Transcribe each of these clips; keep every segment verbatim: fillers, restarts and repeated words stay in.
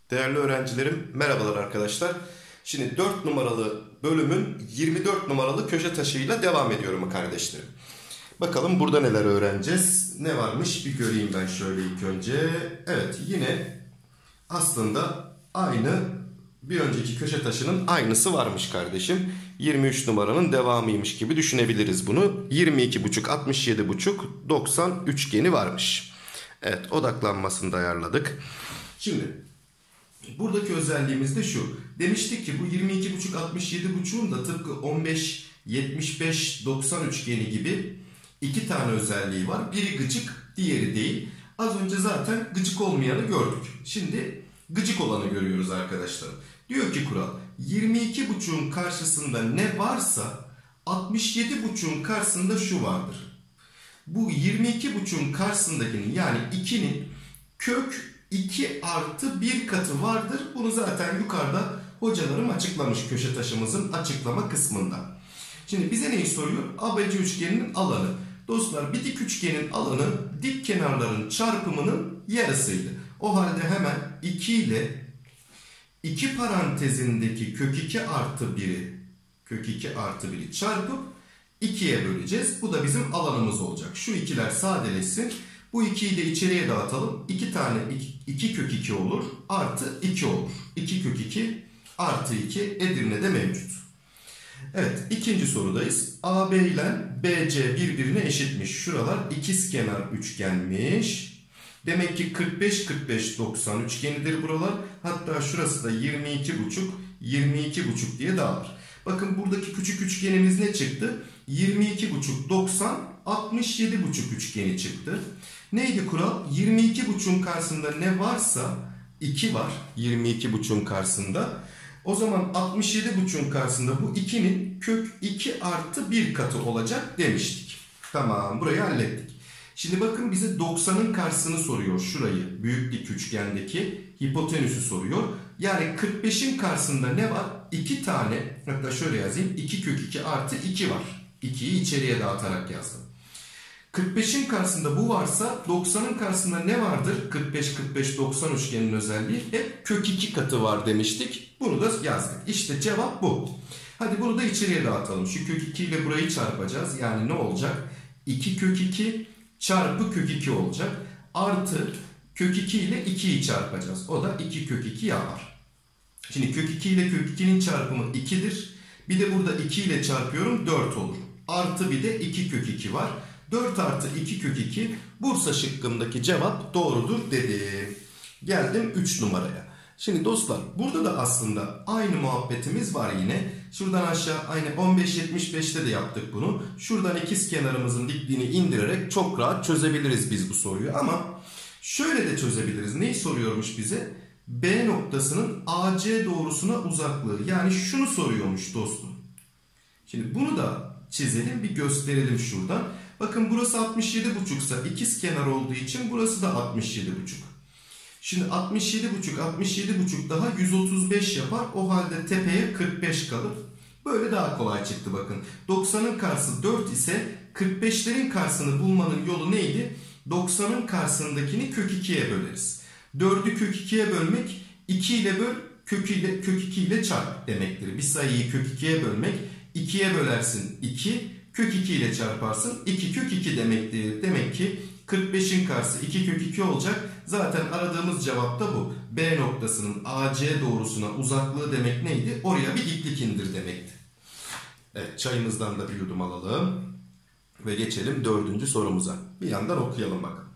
Değerli öğrencilerim, merhabalar arkadaşlar. Şimdi dört numaralı bölümün yirmi dört numaralı köşe taşıyla devam ediyorum kardeşlerim. Bakalım burada neler öğreneceğiz. Ne varmış bir göreyim ben şöyle ilk önce. Evet, yine aslında aynı bir önceki köşe taşının aynısı varmış kardeşim. yirmi üç numaranın devamıymış gibi düşünebiliriz bunu. yirmi iki buçuk, altmış yedi buçuk, doksan üçgeni varmış. Evet, odaklanmasını da ayarladık. Şimdi buradaki özelliğimiz de şu. Demiştik ki bu yirmi iki buçuk, altmış yedi buçuk'un da tıpkı on beş, yetmiş beş, doksan üçgeni gibi iki tane özelliği var. Biri gıcık, diğeri değil. Az önce zaten gıcık olmayanı gördük. Şimdi gıcık olanı görüyoruz arkadaşlar. Diyor ki kural, yirmi iki buçuk'un karşısında ne varsa altmış yedi buçuk'un karşısında şu vardır. Bu yirmi iki buçuk'un karşısındakinin, yani iki'nin kök iki artı bir katı vardır. Bunu zaten yukarıda hocalarım açıklamış köşe taşımızın açıklama kısmında. Şimdi bize neyi soruyor? A B C üçgeninin alanı. Dostlar, bir dik üçgenin alanı dik kenarların çarpımının yarısıydı. O halde hemen iki ile iki parantezindeki kök iki artı bir'i kök iki artı bir'i çarpıp iki'ye böleceğiz. Bu da bizim alanımız olacak. Şu ikiler sadeleşsin. Bu iki'yi de içeriye dağıtalım. iki tane iki kök iki olur. Artı iki olur. iki kök iki artı iki Edirne'de mevcut. Evet, ikinci sorudayız. A B ile B C birbirine eşitmiş. Şuralar ikizkenar üçgenmiş. Demek ki kırk beş kırk beş doksan üçgenidir buralar. Hatta şurası da yirmi iki buçuk yirmi iki buçuk diye dağılır. Bakın buradaki küçük üçgenimiz ne çıktı? yirmi iki buçuk doksan altmış yedi buçuk üçgeni çıktı. Neydi kural? yirmi iki buçuk'un karşısında ne varsa iki var. yirmi iki buçuk'un karşısında. O zaman altmış yedi buçuk'un karşısında bu iki'nin kök iki artı bir katı olacak demiştik. Tamam, burayı hallettik. Şimdi bakın bize doksan'ın karşısını soruyor. Şurayı, büyük dik üçgendeki hipotenüsü soruyor. Yani kırk beş'in karşısında ne var? iki tane, hatta şöyle yazayım. iki kök iki artı iki var. iki'yi içeriye dağıtarak yazdım. kırk beş'in karşısında bu varsa doksan'ın karşısında ne vardır? kırk beş kırk beş doksan üçgenin özelliği hep kök iki katı var demiştik. Bunu da yazdık. İşte cevap bu. Hadi bunu da içeriye dağıtalım. Şu kök iki ile burayı çarpacağız. Yani ne olacak? iki kök iki çarpı kök iki olacak. Artı kök iki ile iki'yi çarpacağız. O da iki kök iki yapar. Şimdi kök iki ile kök iki'nin çarpımı iki'dir. Bir de burada iki ile çarpıyorum, dört olur. Artı bir de iki kök iki var. dört artı iki kök iki, Bursa şıkkındaki cevap doğrudur dedim. Geldim üç numaraya. Şimdi dostlar, burada da aslında aynı muhabbetimiz var yine. Şuradan aşağı aynı on beş yetmiş beş'te de yaptık bunu. Şuradan ikizkenarımızın dikliğini indirerek çok rahat çözebiliriz biz bu soruyu. Ama şöyle de çözebiliriz. Neyi soruyormuş bize? B noktasının A C doğrusuna uzaklığı. Yani şunu soruyormuş dostum. Şimdi bunu da çizelim, bir gösterelim şuradan. Bakın burası altmış yedi buçuk ise ikizkenar olduğu için burası da altmış yedi buçuk. Şimdi altmış yedi buçuk altmış yedi buçuk daha yüz otuz beş yapar. O halde tepeye kırk beş kalır. Böyle daha kolay çıktı bakın. doksan'ın karşısı dört ise kırk beş'lerin karşısını bulmanın yolu neydi? doksan'ın karşısındakini kök iki'ye böleriz. dördü kök iki'ye bölmek, iki ile böl, kök, ile, kök iki ile çarp demektir. Bir sayıyı kök iki'ye bölmek, iki'ye bölersin iki, kök iki ile çarparsın, iki kök iki demektir. Demek ki kırk beş'in karşısı iki kök iki olacak. Zaten aradığımız cevap da bu. B noktasının A C doğrusuna uzaklığı demek neydi? Oraya bir diklik indir demekti. Evet, çayımızdan da bir yudum alalım. Ve geçelim dördüncü sorumuza. Bir yandan okuyalım bakalım.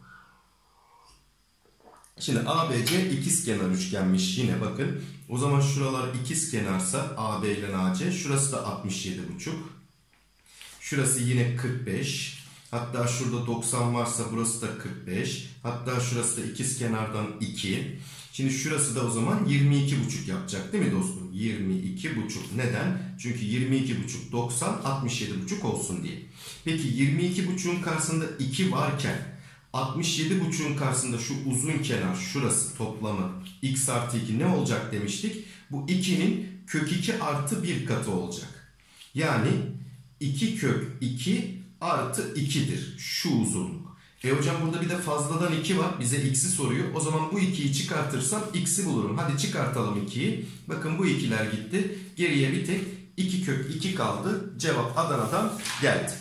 Şimdi A B C ikizkenar üçgenmiş yine bakın. O zaman şuralar ikizkenarsa A B ile A C. Şurası da altmış yedi buçuk. Şurası yine kırk beş. Hatta şurada doksan varsa burası da kırk beş. Hatta şurası da ikizkenardan iki. Şimdi şurası da o zaman yirmi iki buçuk yapacak değil mi dostum? yirmi iki buçuk. Neden? Çünkü yirmi iki buçuk doksan altmış yedi buçuk olsun diye. Peki yirmi iki buçuk'un karşısında iki varken altmış yedi buçuk'un karşısında şu uzun kenar şurası toplamı x artı iki ne olacak demiştik? Bu iki'nin kök iki artı bir katı olacak. Yani iki kök iki artı iki'dir şu uzunluk. E hocam burada bir de fazladan iki var. Bize x'i soruyor. O zaman bu ikiyi çıkartırsam x'i bulurum. Hadi çıkartalım ikiyi. Bakın bu ikiler gitti. Geriye bir tek iki kök iki kaldı. Cevap Adana'dan geldi.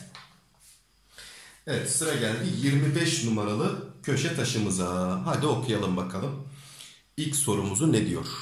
Evet, sıra geldi yirmi beş numaralı köşe taşımıza. Hadi okuyalım bakalım. İlk sorumuzu ne diyor?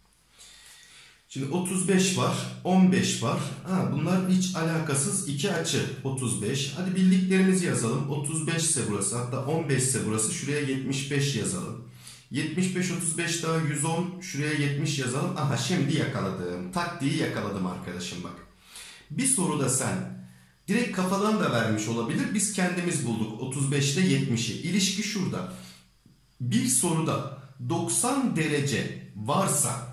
Şimdi otuz beş var, on beş var. Ha, bunlar hiç alakasız iki açı. otuz beş. Hadi bildiklerimizi yazalım. otuz beş ise burası, hatta on beş ise burası. Şuraya yetmiş beş yazalım. yetmiş beş, otuz beş daha yüz on. Şuraya yetmiş yazalım. Aha, şimdi yakaladım. Taktiği yakaladım arkadaşım bak. Bir soruda sen direkt kafadan da vermiş olabilir. Biz kendimiz bulduk otuz beş ile yetmişi. İlişki şurada. Bir soruda doksan derece varsa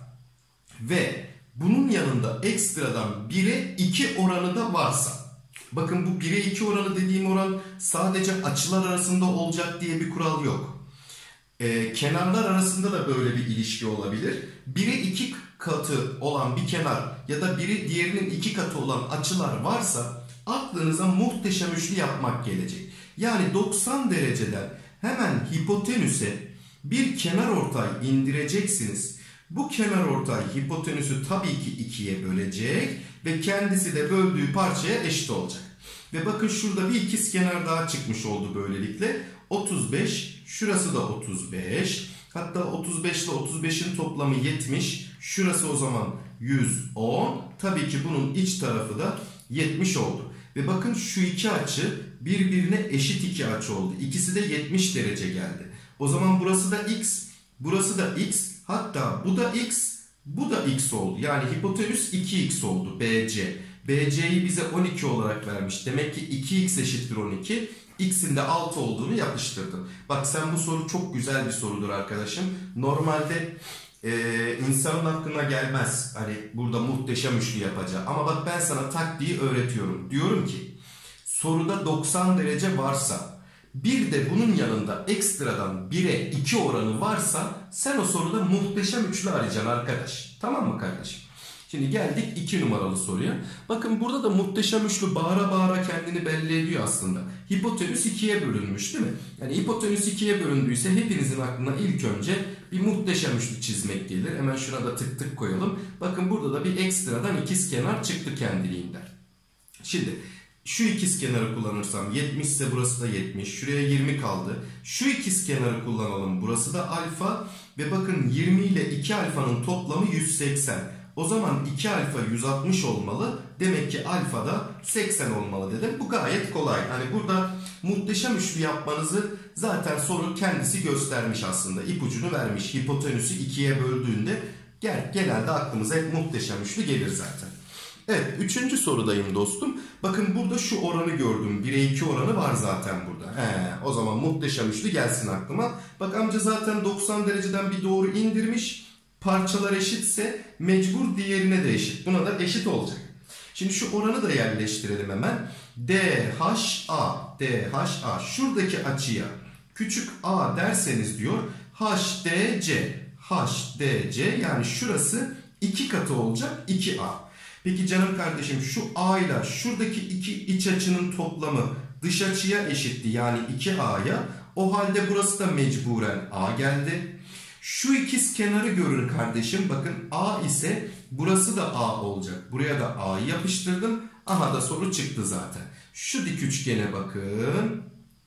ve bunun yanında ekstradan bire iki oranı da varsa. Bakın bu bire iki oranı dediğim oran sadece açılar arasında olacak diye bir kural yok. Ee, kenarlar arasında da böyle bir ilişki olabilir. bire iki katı olan bir kenar ya da biri diğerinin iki katı olan açılar varsa aklınıza muhteşem üçlü yapmak gelecek. Yani doksan dereceden hemen hipotenüse bir kenarortay indireceksiniz. Bu kenarortay hipotenüsü tabii ki ikiye bölecek ve kendisi de böldüğü parçaya eşit olacak. Ve bakın şurada bir ikizkenar daha çıkmış oldu böylelikle. otuz beş, şurası da otuz beş. Hatta otuz beş ile otuz beşin toplamı yetmiş. Şurası o zaman yüz on. Tabii ki bunun iç tarafı da yetmiş oldu. Ve bakın şu iki açı birbirine eşit iki açı oldu. İkisi de yetmiş derece geldi. O zaman burası da x, burası da x. Hatta bu da x, bu da x oldu. Yani hipotenüs iki x oldu. B C. B C'yi bize on iki olarak vermiş. Demek ki iki x eşittir on iki. X'in de altı olduğunu yapıştırdım. Bak sen, bu soru çok güzel bir sorudur arkadaşım. Normalde e, insanın aklına gelmez. Hani burada muhteşem üçlü yapacağı. Ama bak ben sana taktiği öğretiyorum. Diyorum ki soruda doksan derece varsa, bir de bunun yanında ekstradan bire iki oranı varsa sen o soruda muhteşem üçlü arayacaksın arkadaş. Tamam mı kardeşim? Şimdi geldik iki numaralı soruya. Bakın burada da muhteşem üçlü bağıra bağıra kendini belli ediyor aslında. Hipotenüs ikiye bölünmüş değil mi? Yani hipotenüs ikiye bölündüyse hepinizin aklına ilk önce bir muhteşem üçlü çizmek gelir. Hemen şuna da tık tık koyalım. Bakın burada da bir ekstradan ikizkenar çıktı kendiliğinden. Şimdi şu ikizkenarı kullanırsam yetmiş ise burası da yetmiş. Şuraya yirmi kaldı. Şu ikizkenarı kullanalım. Burası da alfa. Ve bakın yirmi ile iki alfanın toplamı yüz seksen. O zaman iki alfa yüz altmış olmalı. Demek ki alfa da seksen olmalı dedim. Bu gayet kolay. Hani burada muhteşem üçlü yapmanızı zaten soru kendisi göstermiş aslında. İpucunu vermiş. Hipotenüsü ikiye böldüğünde gel, genelde aklımıza hep muhteşem üçlü gelir zaten. Evet, üçüncü sorudayım dostum. Bakın burada şu oranı gördüm. bire iki oranı var zaten burada. He, o zaman muhteşem üçlü gelsin aklıma. Bak amca zaten doksan dereceden bir doğru indirmiş. Parçalar eşitse mecbur diğerine de eşit. Buna da eşit olacak. Şimdi şu oranı da yerleştirelim hemen. D H A, D H A. Şuradaki açıya küçük a derseniz diyor H D C. H D C, yani şurası iki katı olacak, iki a. Peki canım kardeşim, şu a ile şuradaki iki iç açının toplamı dış açıya eşitti, yani iki a'ya. O halde burası da mecburen a geldi. Şu ikizkenarı görün kardeşim. Bakın a ise burası da a olacak. Buraya da a'yı yapıştırdım. Aha da soru çıktı zaten. Şu dik üçgene bakın.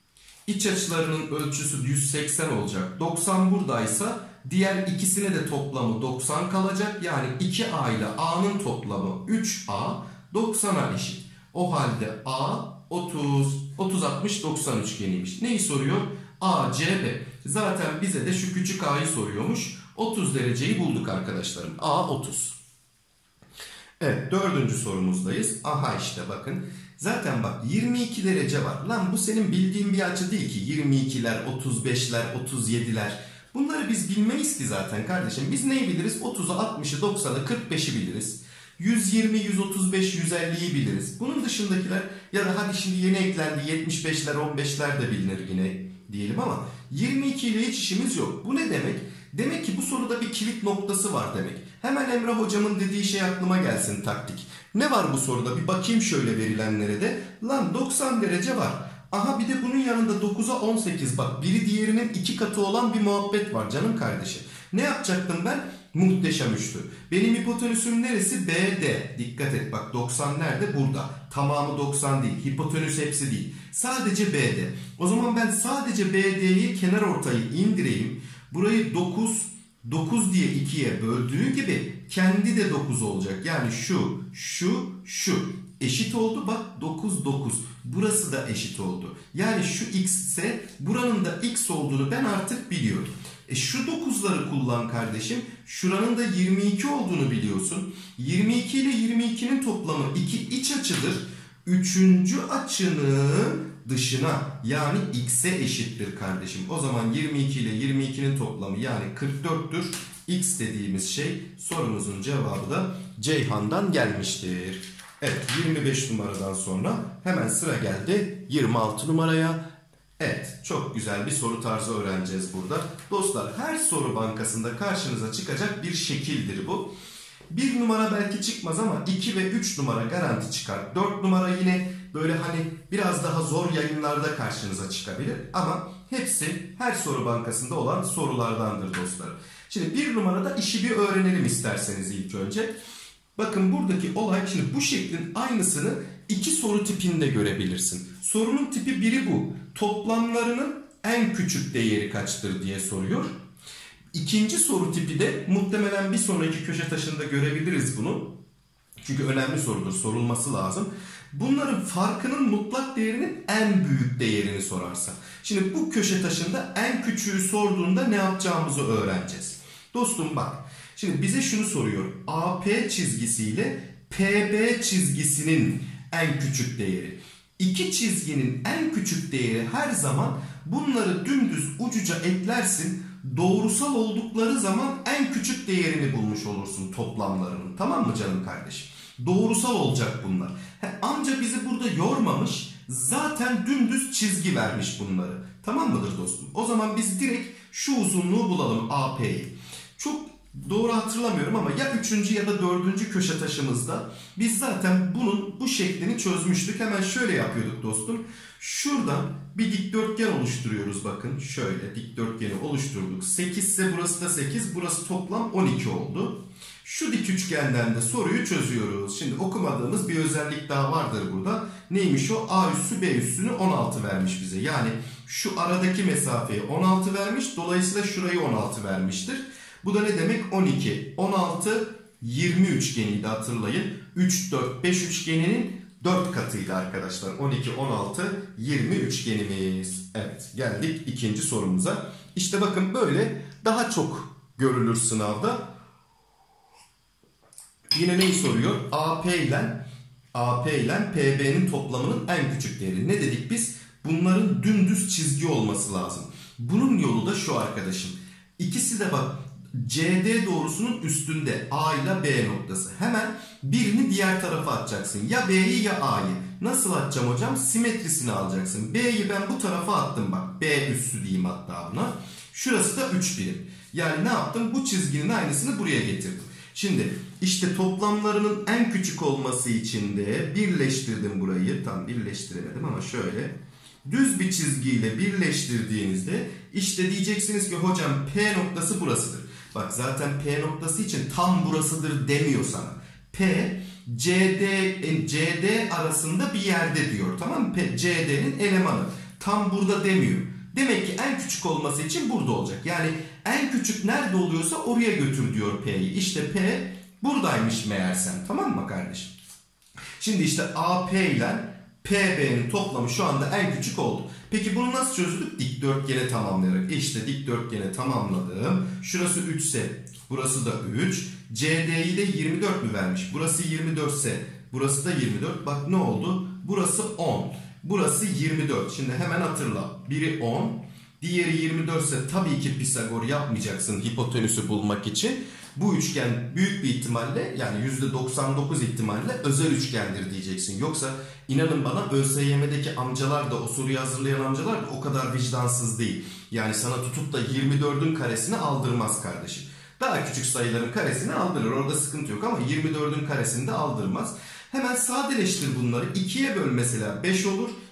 İç açılarının ölçüsü yüz seksen olacak. doksan buradaysa diğer ikisine de toplamı doksan kalacak. Yani iki a ile a'nın toplamı üç a doksana eşit. O halde a otuz, otuz altmış doksan üçgeniymiş. Neyi soruyor? A C B. Zaten bize de şu küçük a'yı soruyormuş. otuz dereceyi bulduk arkadaşlarım. A otuz. Evet, dördüncü sorumuzdayız. Aha işte bakın. Zaten bak yirmi iki derece var. Lan bu senin bildiğin bir açı değil ki. yirmi ikiler, otuz beşler, otuz yediler. Bunları biz bilmeyiz ki zaten kardeşim. Biz neyi biliriz? otuzu, altmışı, doksanı, kırk beşi biliriz. yüz yirmi, yüz otuz beş, yüz elliyi biliriz. Bunun dışındakiler, ya da hadi şimdi yeni eklendi yetmiş beşler, on beşler de bilinir yine diyelim ama yirmi iki ile hiç işimiz yok. Bu ne demek? Demek ki bu soruda bir kilit noktası var demek. Hemen Emrah hocamın dediği şey aklıma gelsin, taktik. Ne var bu soruda? Bir bakayım şöyle verilenlere de. Lan doksan derece var. Aha bir de bunun yanında dokuza on sekiz, bak biri diğerinin iki katı olan bir muhabbet var canım kardeşim. Ne yapacaktım ben? Muhteşem üçlü. Benim hipotenüsüm neresi? B D. Dikkat et bak, doksan nerede? Burada. Tamamı doksan değil. Hipotenüs hepsi değil. Sadece B D. O zaman ben sadece B D'yi kenar ortayı indireyim. Burayı dokuz, dokuz diye ikiye böldüğü gibi kendi de dokuz olacak. Yani şu, şu, şu. Eşit oldu bak, dokuz, dokuz. Burası da eşit oldu. Yani şu x ise buranın da x olduğunu ben artık biliyorum. E şu dokuzları kullan kardeşim. Şuranın da yirmi iki olduğunu biliyorsun. yirmi iki ile yirmi ikinin toplamı iki iç açıdır. Üçüncü açının dışına yani x'e eşittir kardeşim. O zaman yirmi iki ile yirmi ikinin toplamı yani kırk dörttür. X dediğimiz şey, sorumuzun cevabı da Ceyhan'dan gelmiştir. Evet, yirmi beş numaradan sonra hemen sıra geldi yirmi altı numaraya. Evet, çok güzel bir soru tarzı öğreneceğiz burada. Dostlar, her soru bankasında karşınıza çıkacak bir şekildir bu. bir numara belki çıkmaz ama iki ve üç numara garanti çıkar. dört numara yine böyle hani biraz daha zor yayınlarda karşınıza çıkabilir. Ama hepsi her soru bankasında olan sorulardandır dostlar. Şimdi bir numarada işi bir öğrenelim isterseniz ilk önce. Bakın buradaki olay, şimdi bu şeklin aynısını iki soru tipinde görebilirsin. Sorunun tipi biri bu. Toplamlarının en küçük değeri kaçtır diye soruyor. İkinci soru tipi de muhtemelen bir sonraki köşe taşında görebiliriz bunu. Çünkü önemli sorudur, sorulması lazım. Bunların farkının mutlak değerinin en büyük değerini sorarsa. Şimdi bu köşe taşında en küçüğü sorduğunda ne yapacağımızı öğreneceğiz. Dostum bak. Şimdi bize şunu soruyor. A P çizgisiyle P B çizgisinin en küçük değeri. İki çizginin en küçük değeri her zaman bunları dümdüz ucuca eklersin. Doğrusal oldukları zaman en küçük değerini bulmuş olursun toplamlarının. Tamam mı canım kardeşim? Doğrusal olacak bunlar. He, amca bizi burada yormamış. Zaten dümdüz çizgi vermiş bunları. Tamam mıdır dostum? O zaman biz direkt şu uzunluğu bulalım, A P'yi. Çok doğru hatırlamıyorum ama ya üçüncü ya da dördüncü köşe taşımızda biz zaten bunun bu şeklini çözmüştük. Hemen şöyle yapıyorduk dostum. Şuradan bir dikdörtgen oluşturuyoruz bakın. Şöyle dikdörtgeni oluşturduk. sekiz ise burası da sekiz. Burası toplam on iki oldu. Şu dik üçgenden de soruyu çözüyoruz. Şimdi okumadığımız bir özellik daha vardır burada. Neymiş o? A üssü B üssünü on altı vermiş bize. Yani şu aradaki mesafeyi on altı vermiş. Dolayısıyla şurayı on altı vermiştir. Bu da ne demek? on iki, on altı, yirmi üçgeniydi hatırlayın. üç, dört, beş üçgeninin dört katıydı arkadaşlar. on iki, on altı, yirmi üçgenimiz. Evet, geldik ikinci sorumuza. İşte bakın böyle daha çok görülür sınavda. Yine neyi soruyor? A P ile A P ile P B'nin toplamının en küçük değeri. Ne dedik biz? Bunların dümdüz çizgi olması lazım. Bunun yolu da şu arkadaşım. İkisi de bak C D doğrusunun üstünde A ile B noktası. Hemen birini diğer tarafa atacaksın. Ya B'yi ya A'yı. Nasıl atacağım hocam? Simetrisini alacaksın. B'yi ben bu tarafa attım bak. B üssü diyeyim hatta buna. Şurası da üç birim. Yani ne yaptım? Bu çizginin aynısını buraya getirdim. Şimdi işte toplamlarının en küçük olması için de birleştirdim burayı. Tam birleştiremedim ama şöyle. Düz bir çizgiyle birleştirdiğinizde işte diyeceksiniz ki hocam P noktası burasıdır. Bak zaten P noktası için tam burasıdır demiyor sana. P, C D, C D arasında bir yerde diyor. Tamam mı? P, C D'nin elemanı. Tam burada demiyor. Demek ki en küçük olması için burada olacak. Yani en küçük nerede oluyorsa oraya götür diyor P'yi. İşte P buradaymış meğersem. Tamam mı kardeşim? Şimdi işte A P ile P B'nin toplamı şu anda en küçük oldu. Peki bunu nasıl çözdük? Dikdörtgeni tamamlayarak. İşte dikdörtgeni tamamladım. Şurası üç ise burası da üç. C D'yi de yirmi dört mü vermiş? Burası yirmi dört ise burası da yirmi dört. Bak ne oldu? Burası on. Burası yirmi dört. Şimdi hemen hatırla. Biri on. Diğeri yirmi dört ise tabii ki Pisagor yapmayacaksın hipotenüsü bulmak için. Bu üçgen büyük bir ihtimalle yani yüzde doksan dokuz ihtimalle özel üçgendir diyeceksin. Yoksa inanın bana ÖSYM'deki amcalar da o soruyu hazırlayan amcalar da o kadar vicdansız değil. Yani sana tutup da yirmi dördün karesini aldırmaz kardeşim. Daha küçük sayıların karesini aldırır. Orada sıkıntı yok ama yirmi dördün karesini de aldırmaz. Hemen sadeleştir bunları. ikiye böl mesela beş olur.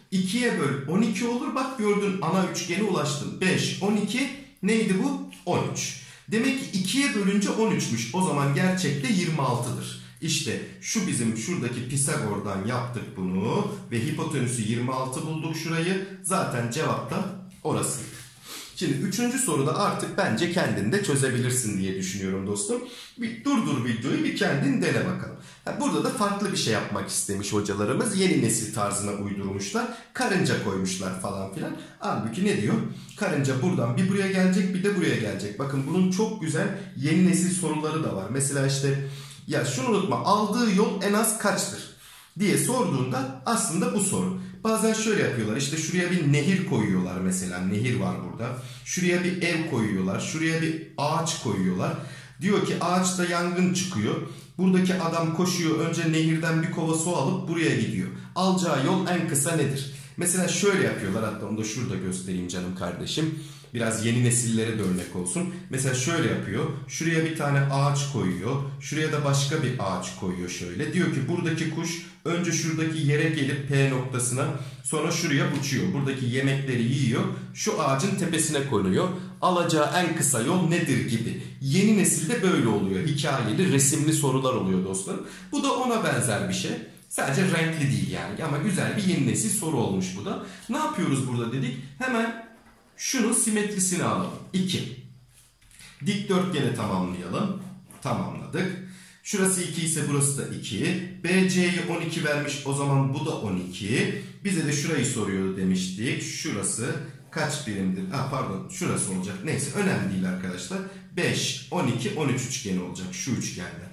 ikiye böl on iki olur. Bak gördün, ana üçgene ulaştın. beş, on iki neydi bu? on üç. Demek ki ikiye bölünce on üçmüş. O zaman gerçekte yirmi altıdır. İşte şu bizim şuradaki Pisagor'dan yaptık bunu ve hipotenüsü yirmi altı bulduk şurayı. Zaten cevap da orası. Şimdi üçüncü soruda artık bence kendin de çözebilirsin diye düşünüyorum dostum. Bir durdur videoyu, bir kendin dene bakalım. Burada da farklı bir şey yapmak istemiş hocalarımız. Yeni nesil tarzına uydurmuşlar. Karınca koymuşlar falan filan. Halbuki ne diyor? Karınca buradan bir buraya gelecek, bir de buraya gelecek. Bakın bunun çok güzel yeni nesil soruları da var. Mesela işte ya şunu unutma, aldığı yol en az kaçtır diye sorduğunda aslında bu soru. Bazen şöyle yapıyorlar, işte şuraya bir nehir koyuyorlar mesela, nehir var burada. Şuraya bir ev koyuyorlar, şuraya bir ağaç koyuyorlar. Diyor ki ağaçta yangın çıkıyor. Buradaki adam koşuyor, önce nehirden bir kova su alıp buraya gidiyor. Alacağı yol en kısa nedir? Mesela şöyle yapıyorlar, hatta onu da şurada göstereyim canım kardeşim. Biraz yeni nesillere de örnek olsun. Mesela şöyle yapıyor. Şuraya bir tane ağaç koyuyor. Şuraya da başka bir ağaç koyuyor şöyle. Diyor ki buradaki kuş önce şuradaki yere gelip P noktasına, sonra şuraya uçuyor. Buradaki yemekleri yiyor. Şu ağacın tepesine konuyor. Alacağı en kısa yol nedir gibi. Yeni nesilde böyle oluyor. Hikayeli, resimli sorular oluyor dostlarım. Bu da ona benzer bir şey. Sadece renkli değil yani. Ama güzel bir yeni nesil soru olmuş bu da. Ne yapıyoruz burada dedik? Hemen şunun simetrisini alalım. iki. Dikdörtgeni tamamlayalım. Tamamladık. Şurası iki ise burası da iki. B C'yi on iki vermiş. O zaman bu da on iki. Bize de şurayı soruyordu demiştik. Şurası kaç birimdir? Ah pardon, şurası olacak. Neyse önemli değil arkadaşlar. beş, on iki, on üç üçgeni olacak. Şu üçgenden.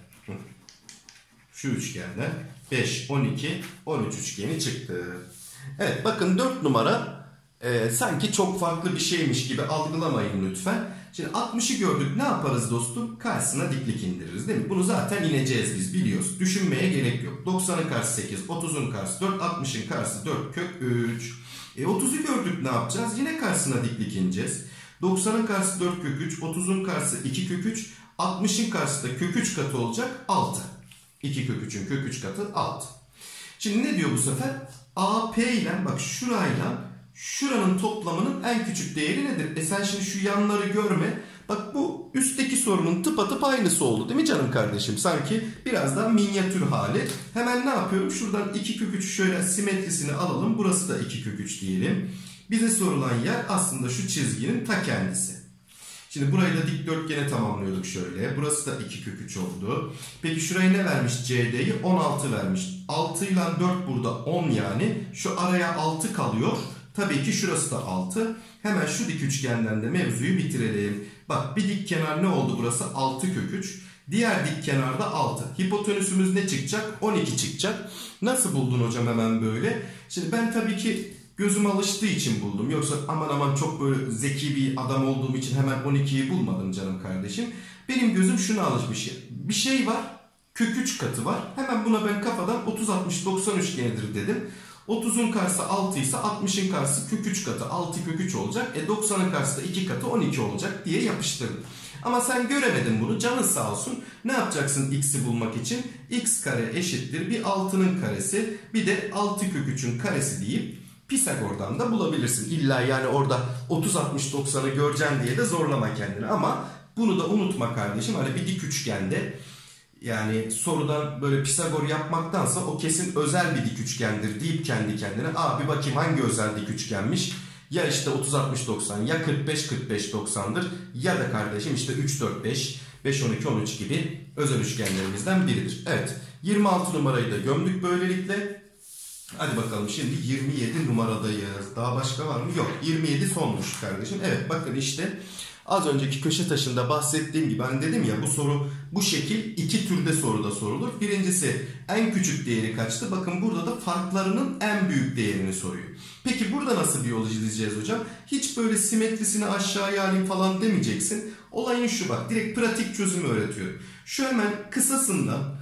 Şu üçgenden beş, on iki, on üç üçgeni çıktı. Evet bakın dört numara e, sanki çok farklı bir şeymiş gibi algılamayın lütfen. Şimdi altmışı gördük, ne yaparız dostum? Karşısına diklik indiririz değil mi? Bunu zaten ineceğiz biz, biliyoruz. Düşünmeye gerek yok. doksanın karşısı sekiz, otuzun karşısı dört, altmışın karşısı dört kök üç. E otuzu gördük, ne yapacağız? Yine karşısına diklik ineceğiz. doksanın karşısı dört kök üç, otuzun karşısı iki kök üç, altmışın karşısı da kök üç katı olacak altı. iki kök üçün kök üç katı altı. Şimdi ne diyor bu sefer? A P ile bak şurayla şuranın toplamının en küçük değeri nedir? E sen şimdi şu yanları görme. Bak bu üstteki sorunun tıpatıp aynısı oldu değil mi canım kardeşim? Sanki biraz daha minyatür hali. Hemen ne yapıyorum? Şuradan iki kök üç şöyle simetrisini alalım. Burası da iki kök üç diyelim. Bize sorulan yer aslında şu çizginin ta kendisi. Şimdi burayı da dikdörtgene tamamlıyorduk şöyle. Burası da iki kök üç oldu. Peki şuraya ne vermiş? C D'yi on altı vermiş. altı ile dört burada on yani. Şu araya altı kalıyor. Tabii ki şurası da altı. Hemen şu dik üçgenden de mevzuyu bitirelim. Bak bir dik kenar ne oldu burası? altı kök üç. Diğer dik kenarda altı. Hipotenüsümüz ne çıkacak? on iki çıkacak. Nasıl buldun hocam hemen böyle? Şimdi ben tabii ki gözüm alıştığı için buldum. Yoksa aman aman çok böyle zeki bir adam olduğum için hemen on ikiyi bulmadım canım kardeşim. Benim gözüm şuna alışmış. Bir şey var. Kök üç katı var. Hemen buna ben kafadan otuz altmış doksan üçgenidir dedim. otuzun karşısı altı ise altmışın karşısı kök üç katı altı kök üç olacak. E doksanın karşısı da iki katı on iki olacak diye yapıştırdım. Ama sen göremedin bunu, canın sağ olsun. Ne yapacaksın x'i bulmak için? X kare eşittir bir altının karesi bir de altı kök üçün karesi deyip Pisagor'dan da bulabilirsin. İlla yani orada otuz altmış doksanı göreceksin diye de zorlama kendini. Ama bunu da unutma kardeşim. Hani bir dik üçgende yani sorudan böyle Pisagor yapmaktansa o kesin özel bir dik üçgendir deyip kendi kendine aa bir bakayım hangi özel dik üçgenmiş. Ya işte otuz altmış doksan ya kırk beş kırk beş doksandır ya da kardeşim işte üç dört beş beş on iki on üç gibi özel üçgenlerimizden biridir. Evet yirmi altı numarayı da gömdük böylelikle. Hadi bakalım şimdi yirmi yedi numaradayız. Daha başka var mı? Yok. yirmi yedi sonmuş kardeşim. Evet bakın işte az önceki köşe taşında bahsettiğim gibi ben dedim ya bu soru bu şekil iki türde soruda sorulur. Birincisi en küçük değeri kaçtı? Bakın burada da farklarının en büyük değerini soruyor. Peki burada nasıl bir yol izleyeceğiz hocam? Hiç böyle simetrisini aşağıya alayım falan demeyeceksin. Olayın şu bak direkt pratik çözümü öğretiyorum. Şu hemen kısasından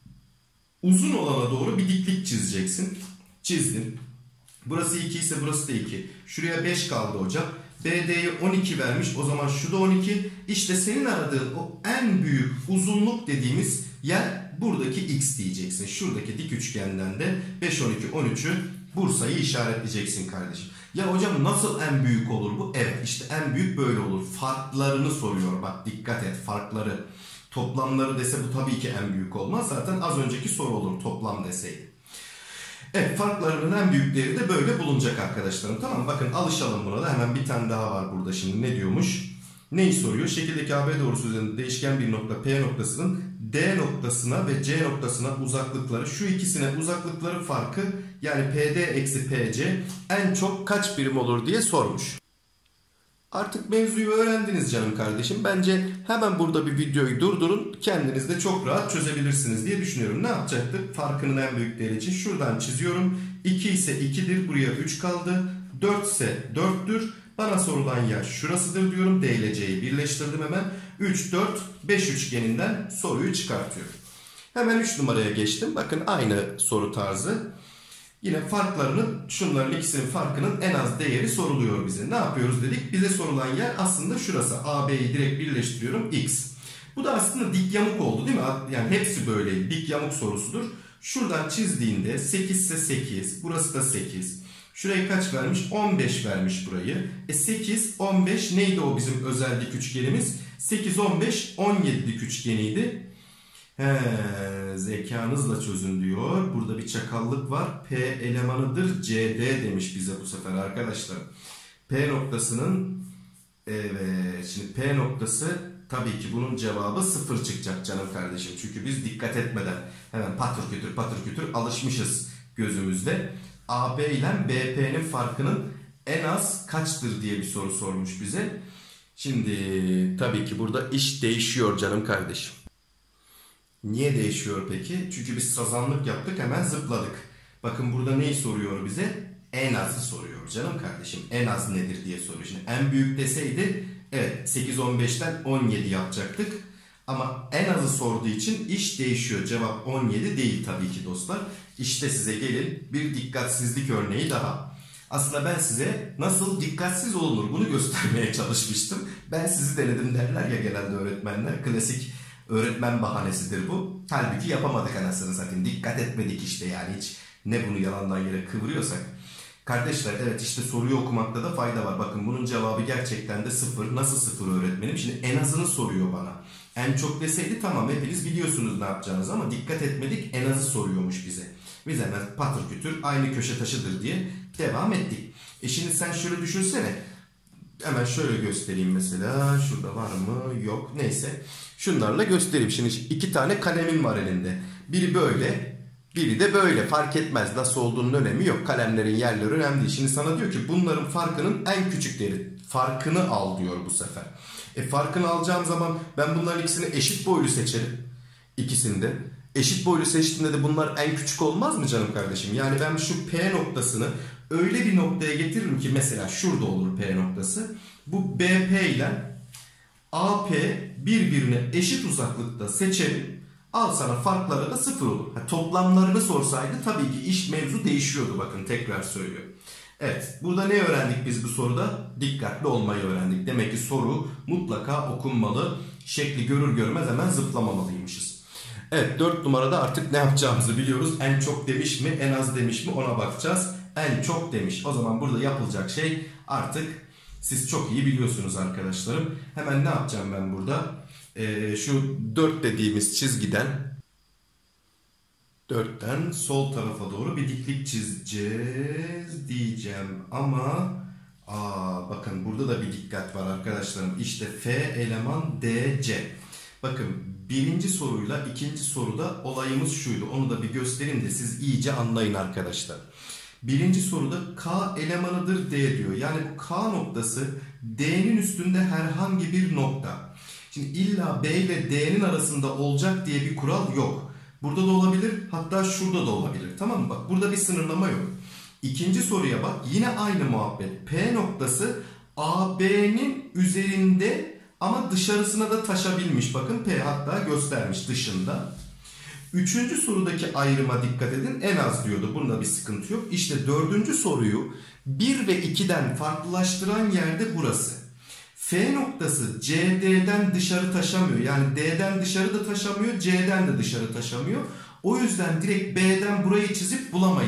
uzun olana doğru bir diklik çizeceksin. Çizdim. Burası iki ise burası da iki. Şuraya beş kaldı hocam. B D'ye on iki vermiş. O zaman şu da on iki. İşte senin aradığın o en büyük uzunluk dediğimiz yer buradaki x diyeceksin. Şuradaki dik üçgenden de beş, on iki, on üçü Bursa'yı işaretleyeceksin kardeşim. Ya hocam nasıl en büyük olur bu? Evet, işte en büyük böyle olur. Farklarını soruyor. Bak dikkat et, farkları. Toplamları dese bu tabii ki en büyük olmaz. Zaten az önceki soru olur toplam deseydi. Evet, farklarının en büyükleri de böyle bulunacak arkadaşlarım. Tamam, bakın alışalım buna da. Hemen bir tane daha var burada şimdi. Ne diyormuş? Neyi soruyor? Şekildeki A B doğrusu üzerinde değişken bir nokta P noktasının D noktasına ve C noktasına uzaklıkları, şu ikisine uzaklıkları farkı, yani P D eksi P C en çok kaç birim olur diye sormuş. Artık mevzuyu öğrendiniz canım kardeşim. Bence hemen burada bir videoyu durdurun. Kendiniz de çok rahat çözebilirsiniz diye düşünüyorum. Ne yapacaktık? Farkının en büyükleri için şuradan çiziyorum. iki ise ikidir. Buraya üç kaldı. dört ise dörttür. Bana sorulan yer şurasıdır diyorum. D ile C'yi birleştirdim hemen. üç, dört, beş üçgeninden soruyu çıkartıyorum. Hemen üç numaraya geçtim. Bakın aynı soru tarzı. Yine farklarının, şunların ikisinin farkının en az değeri soruluyor bize. Ne yapıyoruz dedik? Bize sorulan yer aslında şurası. A B'yi direkt birleştiriyorum. X. Bu da aslında dik yamuk oldu değil mi? Yani hepsi böyleydi. Dik yamuk sorusudur. Şuradan çizdiğinde sekiz ise sekiz. Burası da sekiz. Şurayı kaç vermiş? on beş vermiş burayı. E sekiz, on beş neydi o bizim özel dik üçgenimiz? sekiz, on beş, on yedi dik üçgeniydi. He, zekanızla çözün diyor. Burada bir çakallık var. P elemanıdır C D demiş bize bu sefer arkadaşlar. P noktasının, evet, şimdi P noktası tabii ki bunun cevabı sıfır çıkacak canım kardeşim. Çünkü biz dikkat etmeden hemen patır kütür patır kütür alışmışız gözümüzde. A B ile B P'nin farkının en az kaçtır diye bir soru sormuş bize. Şimdi tabii ki burada iş değişiyor canım kardeşim. Niye değişiyor peki? Çünkü biz sazanlık yaptık, hemen zıpladık. Bakın burada neyi soruyor bize? En azı soruyor canım kardeşim. En az nedir diye soruyor. Şimdi en büyük deseydi evet sekiz, on beşten on yedi yapacaktık. Ama en azı sorduğu için iş değişiyor. Cevap on yedi değil tabii ki dostlar. İşte size gelin bir dikkatsizlik örneği daha. Aslında ben size nasıl dikkatsiz olunur bunu göstermeye çalışmıştım. Ben sizi denedim derler ya genelde öğretmenler. Klasik öğretmen bahanesidir bu. Halbuki yapamadık anasını satayım. Dikkat etmedik işte, yani hiç ne bunu yalandan yere kıvırıyorsak. Kardeşler evet, işte soruyu okumakta da fayda var. Bakın bunun cevabı gerçekten de sıfır. Nasıl sıfır öğretmenim? Şimdi en azını soruyor bana. En çok deseydi tamam, hepiniz biliyorsunuz ne yapacağınızı, ama dikkat etmedik, en azı soruyormuş bize. Biz hemen patır kütür aynı köşe taşıdır diye devam ettik. E şimdi sen şöyle düşünsene. Hemen şöyle göstereyim mesela. Şurada var mı? Yok. Neyse. Şunlarla göstereyim. Şimdi iki tane kalemim var elinde. Biri böyle, biri de böyle. Fark etmez. Nasıl olduğunun önemi yok. Kalemlerin yerleri önemli değil. Şimdi sana diyor ki bunların farkının en küçükleri. Farkını al diyor bu sefer. E farkını alacağım zaman ben bunların ikisini eşit boylu seçerim. İkisinde. Eşit boylu seçtiğimde de bunlar en küçük olmaz mı canım kardeşim? Yani ben şu P noktasını öyle bir noktaya getiririm ki mesela şurada olur P noktası. Bu B P ile A P birbirine eşit uzaklıkta seçerim. Al sana farkları da sıfır olur. Ha, toplamlarını sorsaydı tabii ki iş mevzu değişiyordu. Bakın tekrar söylüyorum. Evet, burada ne öğrendik biz bu soruda? Dikkatli olmayı öğrendik. Demek ki soru mutlaka okunmalı. Şekli görür görmez hemen zıplamamalıymışız. Evet, dört numarada artık ne yapacağımızı biliyoruz. En çok demiş mi, en az demiş mi, ona bakacağız. En çok demiş. O zaman burada yapılacak şey artık siz çok iyi biliyorsunuz arkadaşlarım. Hemen ne yapacağım ben burada? Ee, şu dört dediğimiz çizgiden dörtten sol tarafa doğru bir diklik çizeceğiz diyeceğim. Ama aa, bakın burada da bir dikkat var arkadaşlarım. İşte F eleman D C. Bakın birinci soruyla ikinci soruda olayımız şuydu. Onu da bir göstereyim de siz iyice anlayın arkadaşlar. Birinci soruda K elemanıdır D diyor. Yani bu K noktası D'nin üstünde herhangi bir nokta. Şimdi illa B ile D'nin arasında olacak diye bir kural yok. Burada da olabilir, hatta şurada da olabilir. Tamam mı? Bak burada bir sınırlama yok. İkinci soruya bak, yine aynı muhabbet. P noktası A B'nin üzerinde ama dışarısına da taşabilmiş. Bakın P hatta göstermiş dışında. Üçüncü sorudaki ayrıma dikkat edin. En az diyordu. Bunda bir sıkıntı yok. İşte dördüncü soruyu bir ve ikiden farklılaştıran yerde burası. F noktası C D'den dışarı taşamıyor. Yani D'den dışarı da taşamıyor. C'den de dışarı taşamıyor. O yüzden direkt B'den burayı çizip bulamayız biz bu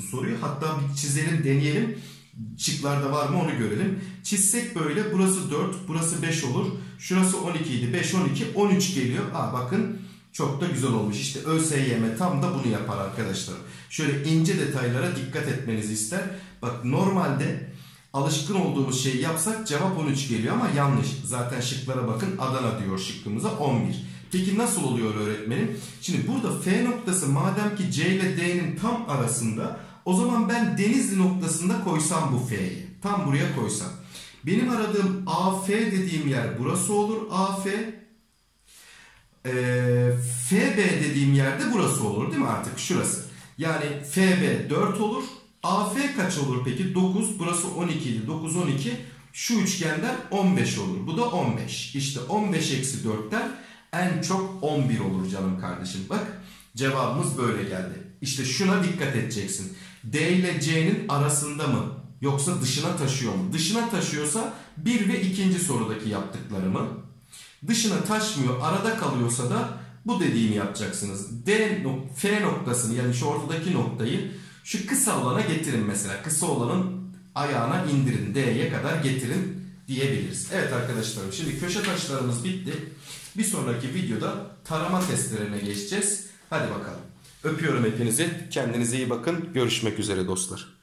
soruyu. Hatta bir çizelim, deneyelim. Şıklarda var mı onu görelim. Çizsek böyle burası dört, burası beş olur. Şurası on iki idi. beş, on iki, on üç geliyor. Aa, bakın çok da güzel olmuş. İşte ÖSYM tam da bunu yapar arkadaşlar. Şöyle ince detaylara dikkat etmenizi ister. Bak normalde alışkın olduğumuz şeyi yapsak cevap on üç geliyor ama yanlış. Zaten şıklara bakın, Adana diyor şıkkımıza, on bir. Peki nasıl oluyor öğretmenim? Şimdi burada F noktası madem ki C ile D'nin tam arasında, o zaman ben Denizli noktasında koysam bu F'yi. Tam buraya koysam. Benim aradığım A F dediğim yer burası olur. A F. Ee, F B dediğim yerde burası olur değil mi artık? Şurası. Yani F B dört olur. A F kaç olur peki? dokuz. Burası on iki idi. dokuz, on iki. Şu üçgenden on beş olur. Bu da on beş. İşte on beş eksi dörtten en çok on bir olur canım kardeşim. Bak cevabımız böyle geldi. İşte şuna dikkat edeceksin. D ile C'nin arasında mı? Yoksa dışına taşıyor mu? Dışına taşıyorsa bir ve ikinci sorudaki yaptıklarımı. Dışına taşmıyor, arada kalıyorsa da bu dediğimi yapacaksınız. D, F noktasını, yani şu ortadaki noktayı şu kısa olana getirin mesela. Kısa olanın ayağına indirin. D'ye kadar getirin diyebiliriz. Evet arkadaşlarım, şimdi köşe taşlarımız bitti. Bir sonraki videoda tarama testlerine geçeceğiz. Hadi bakalım. Öpüyorum hepinizi. Kendinize iyi bakın. Görüşmek üzere dostlar.